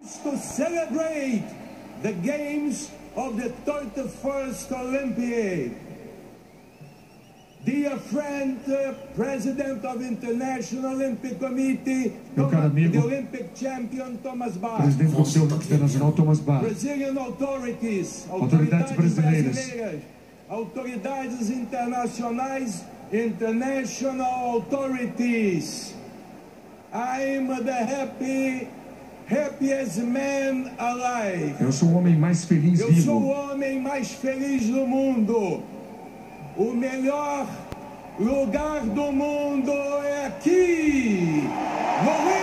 To celebrate the games of the 31st Olympiad. Dear friend, President of International Olympic Committee, the Olympic champion Thomas Bach. Presidente do Comitê Internacional Thomas Bach. Brazilian authorities, autoridades brasileiras, autoridades internacionais, international authorities. I'm the happiest man alive. Eu sou o homem mais feliz vivo. Eu sou o homem mais feliz do mundo. O melhor lugar do mundo é aqui, no Rio.